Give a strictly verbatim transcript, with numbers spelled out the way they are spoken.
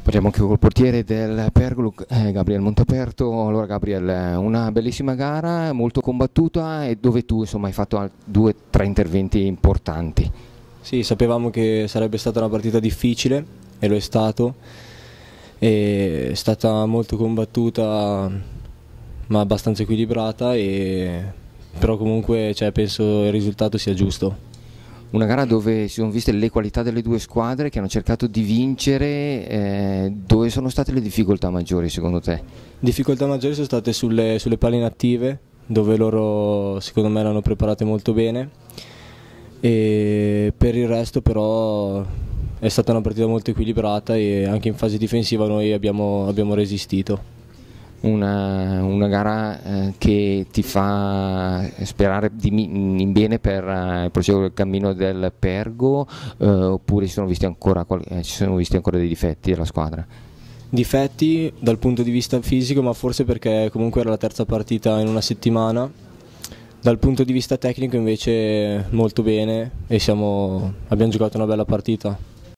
Parliamo anche col portiere del Pergolo, eh, Gabriel Montaperto. Allora Gabriel, una bellissima gara, molto combattuta e dove tu insomma hai fatto al- due o tre interventi importanti. Sì, sapevamo che sarebbe stata una partita difficile e lo è stato. È stata molto combattuta ma abbastanza equilibrata, e... però comunque cioè, penso il risultato sia giusto. Una gara dove si sono viste le qualità delle due squadre che hanno cercato di vincere, eh, dove sono state le difficoltà maggiori secondo te? Difficoltà maggiori sono state sulle, sulle palle inattive, dove loro secondo me erano preparate molto bene, e per il resto però è stata una partita molto equilibrata e anche in fase difensiva noi abbiamo, abbiamo resistito. Una, una gara eh, che ti fa sperare di, mi- in bene per eh, il proseguo del cammino del Pergo, eh, oppure ci sono visti ancora, qual- eh, ci sono visti ancora dei difetti della squadra? Difetti dal punto di vista fisico, ma forse perché comunque era la terza partita in una settimana. Dal punto di vista tecnico invece molto bene, e siamo, abbiamo giocato una bella partita.